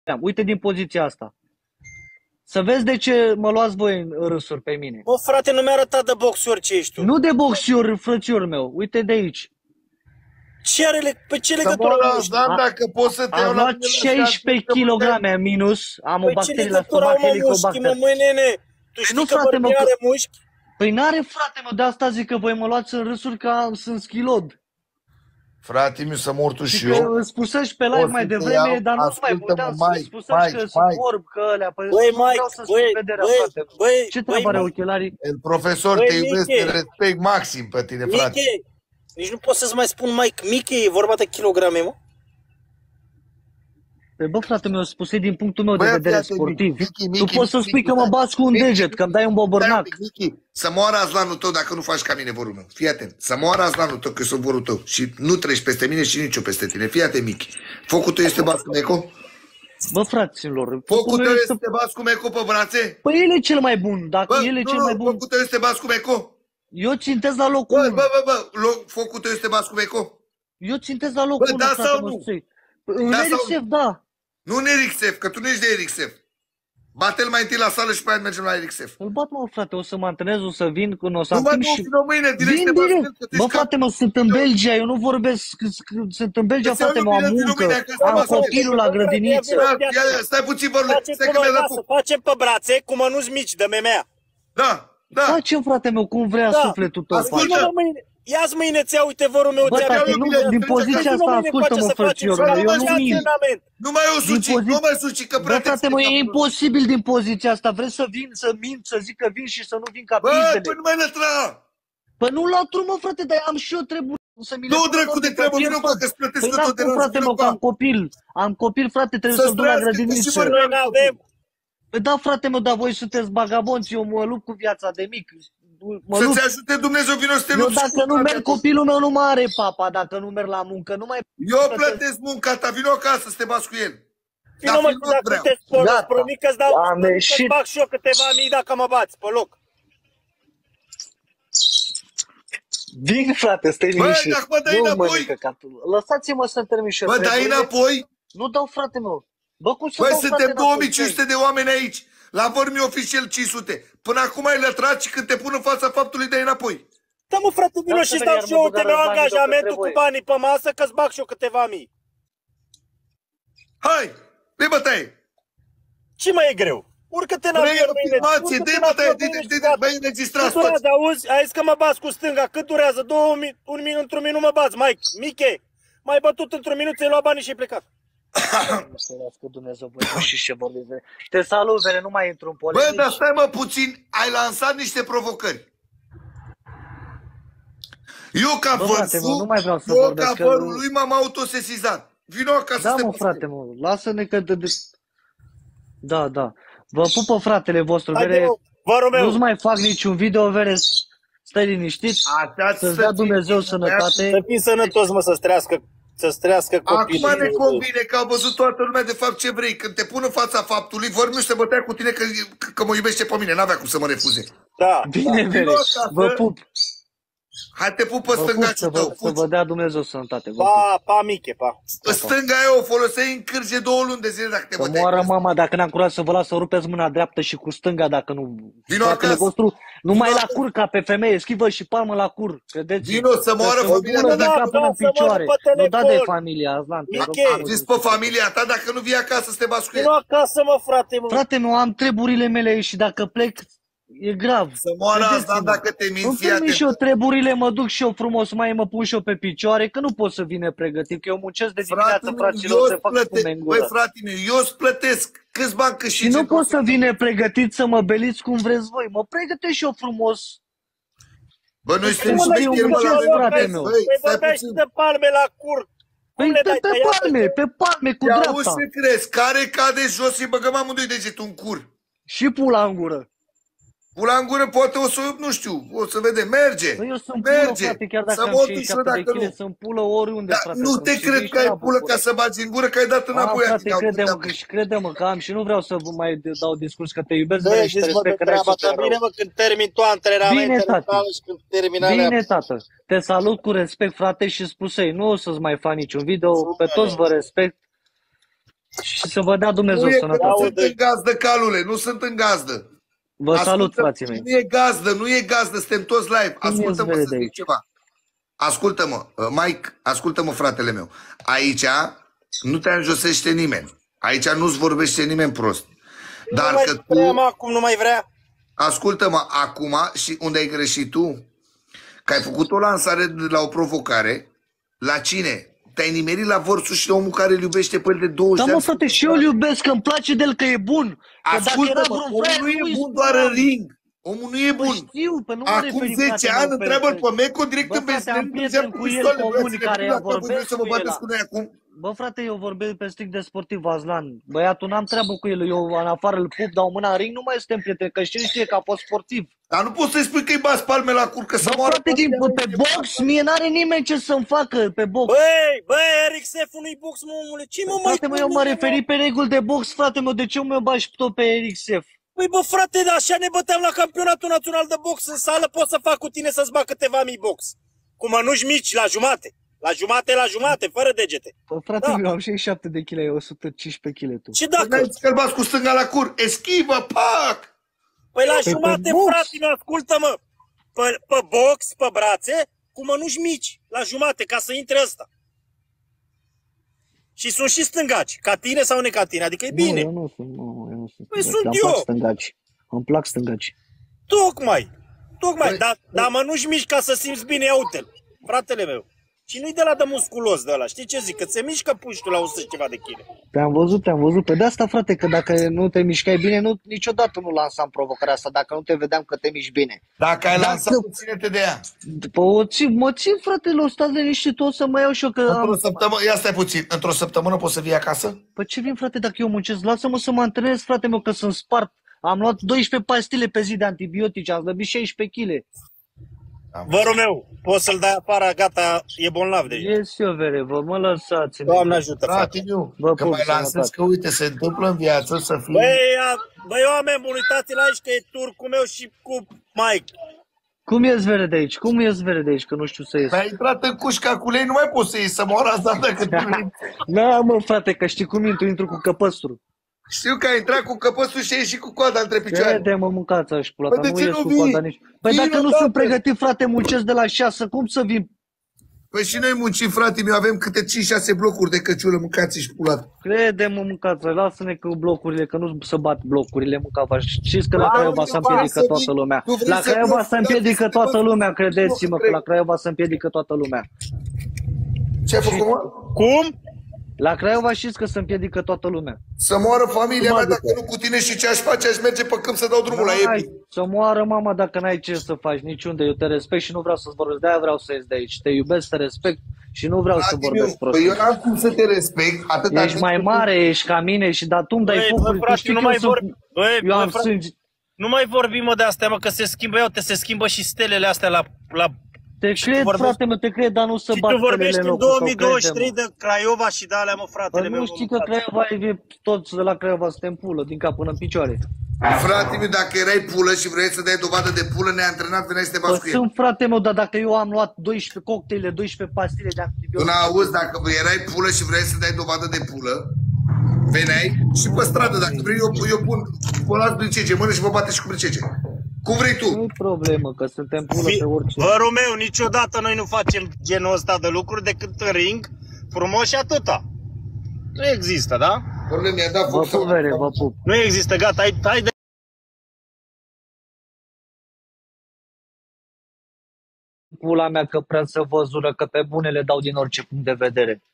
Uite din poziția asta. Să vezi de ce mă luați voi în râsuri pe mine. Bă, frate, nu mi-a arătat de boxior ce ești tu. Nu de boxior, frățior meu. Uite de aici. Ce are, pe ce legătură Samora au Aslan, dacă poți să te iau Am la luat mine 16 kg minus. Am o Păi ce bacterie la legătură au, stomac, mă, mușchi, mă, helicobacter. măi, nene? Tu știi nu, că frate, mă, bărbii are mușchi? Păi n-are, frate, mă, de asta zic că voi mă luați în râsuri că sunt schilod. Frate mi să mor tu și Că eu. îți spusăși pe live mai devreme, dar nu mai puteam să spusăși că sunt orb, că alea. Păi Băi, nu Mike, vreau să spun vederea, frate. Ce treabă are ochelarii? El profesor, Băi, te iubesc, Miche. te respect maxim pe tine, frate. Miche, deci nu pot să-ți mai spun Mike, Miche, e vorba de kilograme, mă? Păi bă, frate meu, spuse din punctul meu de Băi, vedere frate, sportiv. Michi, Tu poți să spui că mă bați cu un deget, că îmi dai un bobărnac. Michi, să moară Aslanul tău dacă nu faci ca mine, vorul meu. Fii atent. Să moară Aslanul tău, că eu sunt vorul tău. Și nu treci peste mine și nici eu peste tine. Fii atent, Michi. Focul tău este bas cu Meco? Bă, fraților, Focul tău este bas cu Meco pe brațe? Păi el e cel mai bun, dacă Bă, el e cel mai bun. focul tău este bas cu Meco? Eu țintez la locul 1. Bă, focul tău este bas cu Meco? Eu țintez la locul 1, da frate, sau mă, nu? În Da Eric sau Sef, da. Nu în Eric Sef, că tu nu ești de Eric Sef. Bate-l mai întâi la sală și pe aia mergem la Eric Sef. Îl bat, mă, frate, o să mă antrenez, o să vin când o să Nu am mă, timp nu, și... vină mâine, direct Vin te direct. bați. Bă, frate, mă, sunt în Belgia, eu nu vorbesc, sunt în Belgia, Înseamnă frate, mă, am bine, muncă, bine, că am asta copilul la grădiniță. Stai puțin, vorule, stai că mi-a dat foc. Facem pe brațe cu mănuși mici de memea. Da. Facem, frate meu, cum vrea sufletul tău. Ascultă. Face. Ia-ți mâine, ți-a, uite, vorul meu, Bă, ți-a tati, nu, din poziția asta, ascultă-mă, frățiorul meu, eu nu mint. Nu mai o suci, nu mai suci, că Bă, prea frate, mă, e imposibil din poziția asta. Vrei să vin, să mint, să zic că vin și să nu vin ca Bă, pizdele. păi nu mai lătra! Păi nu la trumă, frate, dar am și eu trebuie să mi le... Nu, dracu de treabă, vină cu că-ți plătesc Păi eu tot de n-am, frate, mă, că am copil. Am copil, frate, trebuie să-l duc la grădiniță. Păi da, frate, mă, dar voi sunteți bagabonți, eu mă lupt cu viața de mic. Să-ți ajute Dumnezeu, vină să te lupți. Eu dacă nu merg, copilul meu nu mai are papa, dacă nu merg la muncă, nu mai... Eu plătesc munca ta, vină acasă să te bați cu el. Vină, mă, dacă te spor, îți promit că-ți dau, să-ți bag și eu câteva mii dacă mă bați pe loc. Vin, frate, stai liniștit. Bă, dacă mă dai înapoi... Lăsați-mă să termin și eu. Bă, dai înapoi? Nu dau, frate meu. Bă, cum să Băi, dau, suntem frate, 2500 de oameni aici. La Vărmi oficial 500. Până acum ai lătrat și când te pun în fața faptului dai înapoi. Da, mă, frate, vină și stau și eu, uite, mi-au angajamentul cu banii pe masă, că-ți bag și eu câteva mii. Hai, dă-i bătaie. Ce mai e greu? Urcă-te în avion mâine. Dă-i bătaie, băi, înregistrați toți. Ai zis că mă bați cu stânga, cât durează? Într-un minut mă bați, Mike, Miche. M-ai bătut într-un minut, ți-ai luat banii și ai plecat. Să Dumnezeu, bă, și ce vorbim. Te salut, vere, nu mai intru în polemici. Bă, dar stai, mă, puțin, ai lansat niște provocări. Eu ca vărul lui m-am autosesizat. Vino acasă să te mă, frate, mă, lasă-ne că... Da. Vă pupă fratele vostru, vere. Nu-ți mai fac niciun video, vere. Stai liniștit, să-ți dea Dumnezeu sănătate. Să fii sănătos, mă, să-ți trăiască copilul. Acum ne convine că a văzut toată lumea de fapt ce vrei. Când te pun în fața faptului, Vărmiu se bătea cu tine că mă iubește pe mine. N-avea cum să mă refuze. Da. Bine, vere, vă pup. Hai, te pup pe stângaciul tău. Să vă dea Dumnezeu sănătate. Pa, Miche, pa. Stânga aia o foloseai în cârje 2 luni de zile dacă te băteai. Să moară mama, dacă n-am curaj să vă las să rupeți mâna dreaptă și cu stânga dacă nu... Vino acasă. Vostru, numai la cur ca pe femeie, schivă și palmă la cur. Credeți? Vino să moară familia ta dacă până în picioare. Nu da de familia, Aslan. Am zis pe familia ta, dacă nu vii acasă să te bați cu el. Vino acasă, mă, frate, mă. Frate meu, am treburile mele și dacă plec... E grav. Să moară asta dacă te minți. Îmi permit și eu treburile, mă duc și eu frumos, mai mă pun și eu pe picioare, că nu pot să vină pregătit, că eu muncesc de dimineață, fraților, să fac spume în gură. Băi, frate meu, eu îți plătesc. Câți bani câștigi? Și nu pot să vine pregătit să mă beliți cum vreți voi. Mă pregătesc și eu frumos. Bă, noi suntem șmecheri, mă, frate meu. Păi vorbești de palme la cur. Păi pe palme, cu dreapta. Auzi ce crezi? Care cade jos și băgăm amândoi degetul în cur. Și pula în gură. Pula în gură poate o să, nu știu, o să vedem, merge. Păi eu sunt pulă, frate, chiar dacă am 67 de kg, sunt pulă oriunde, frate. Nu te cred că ai pulă ca să bagi în gură, că ai dat înapoi. Frate, crede-mă că am și nu vreau să vă mai dau discurs că te iubesc, bine, și te respect că n-ai să bine, mă, când termin tu antrenamentele și când termin alea. Bine, tată, te salut cu respect, frate, și spusei, nu o să-ți mai fac niciun video, pe toți vă respect. Și să vă dea Dumnezeu nu sănătate. Nu sunt în gazdă, calule, nu sunt în gazdă. Vă salut, frații mei. Nu e gazdă, suntem toți live. Ascultă-mă să zic ceva. Ascultă-mă, Mike, ascultă-mă, fratele meu. Aici nu te înjosește nimeni. Aici nu-ți vorbește nimeni prost. Dar că tu... acum nu mai vrea. Ascultă-mă, acum, și unde ai greșit tu? Că ai făcut o lansare de la o provocare. La cine? Te-ai nimerit la vorțul și la omul care îl iubește pe el de 20 de ani. Da, mă, frate, și eu îl iubesc, că îmi place de el, că e bun. Ascultă-mă, omul nu e bun doar în ring. Omul nu e bun. Știu, pe nu acum 10 ani întreabă-l pe Meco direct în frate, am prieten cu el comun care vorbesc cu el. Bă, frate, eu vorbesc pe strict de sportiv, Aslan. Băiatul, n-am treabă cu el. Eu în afară îl pup, dau mâna în ring, nu mai suntem prieteni, că știe că a fost sportiv. Dar nu poți să-i spui că-i bas palme la cur, că să moară. Frate, pe box, mie n-are nimeni ce să-mi facă pe box. Băi, Eric Sefu nu-i box, mă, omule. Ce mă mai... Frate, mă, eu mă referi pe reguli de box, frate, mă, de ce mă bași tot pe Eric Sef? Păi, bă, frate, așa ne băteam la campionatul național de box în sală, pot să fac cu tine să-ți bag câteva mii box. Cu mănuși mici, la jumate. La jumate, fără degete. Păi, frate, eu am 67 de kg, eu 115 kg, tu. Și dacă... Păi, că-l bați cu stânga la cur, eschivă, pac! Păi la jumate, frate, ascultă-mă. Pe box, pe brațe, cu mănuși mici, la jumate, ca să intre ăsta. Și sunt și stângaci, ca tine sau ne ca tine, adică e bine. Eu nu sunt. Păi sunt eu. Îmi plac stângaci. Tocmai, dar mănuși mici ca să simți bine, ia uite-l, fratele meu. Și nu-i de la de musculos de ăla, știi ce zic? Că se mișcă puștul la 100 ceva de kg. Te-am văzut. Pe de asta, frate, că dacă nu te mișcai bine, niciodată nu lansam provocarea asta, dacă nu te vedeam că te miști bine. Dacă ai lansat, ține-te de ea. Mă țin, fratele, stați liniștit, o să mă iau și eu că... Într-o săptămână, ia stai puțin, într-o săptămână poți să vii acasă? Păi ce vin, frate, dacă eu muncesc? Lasă-mă să mă antrenez, frate meu, că sunt spart. Am luat 12 pastile pe zi de antibiotice, am slăbit 16 kg. Vărul meu, poți să-l dai afară, gata, e bolnav deja. Ies eu, vere, vă mă lăsați. Doamne ajută, frate. Că mai lansezi, că uite, se întâmplă în viață să fii... Băi, oameni buni, uitați-l aici că e turcul meu și cu Mike. Cum ies, vere, de aici? Că nu știu să ies. Ai intrat în cușca cu lei, nu mai poți să iei, să moară asta dacă tu Da, mă, frate, că știi cum intru cu căpăstru. Știu că ai intrat cu căpăsul și ai ieșit cu coada între picioare. Crede, mă, mâncați aș pula, nu ies cu coada nici. Păi dacă nu sunt pregătit, frate, muncesc de la 6, cum să vin? Păi și noi muncim, frate meu, avem câte 5-6 blocuri de căciulă, mâncați și pulat. Crede, mă, mâncați, lasă-ne cu blocurile, că nu se bat blocurile, mânca-vă. Știți că la Craiova se împiedică toată lumea. La Craiova se împiedică toată lumea, credeți-mă, că la Craiova se împiedică toată lumea. Ce ai făcut, mă? Cum? La Craiova știți că se împiedică toată lumea. Să moară familia mea dacă nu cu tine și ce aș face, aș merge pe câmp să dau drumul la ei. Să moară mama dacă n-ai ce să faci niciunde. Eu te respect și nu vreau să-ți vorbesc. De-aia vreau să ies de aici. Te iubesc, te respect și nu vreau să vorbesc prost. Păi eu n-am cum să te respect. Ești mai mare, ești ca mine și tu îmi dai focuri. Tu știi că eu am sânge. Nu mai vorbim, mă, de astea, mă, că se schimbă, iau, se schimbă și stelele astea la... Te cred, frate, mă, te cred, dar nu să bat stelele în locul. Și tu vorbești în 2023 de Craiova și de alea, mă, fratele meu. Nu știi că Craiova e toți de la Craiova suntem pulă, din cap până în picioare. Frate meu, dacă erai pulă și vrei să dai dovadă de pulă, ne-ai antrenat, veneai să te bați cu el. Sunt, frate meu, dar dacă eu am luat 12 cocktaile, 12 pastile de antibiotice... Tu n-auzi, dacă erai pulă și vrei să dai dovadă de pulă, veneai și pe stradă, dacă vrei, eu pun, vă las bricece, mână și vă bate și cu bricece. Cum vrei tu? Nu-i problemă, că suntem pulă pe orice. Vărul meu, niciodată noi nu facem genul ăsta de lucruri decât în ring, frumos și atâta. Nu există, da? Mi-a dat foc. Vă pup, vere, vă pup. Nu există, gata, hai de... Pula mea că prea să văzură, că pe bune le dau din orice punct de vedere.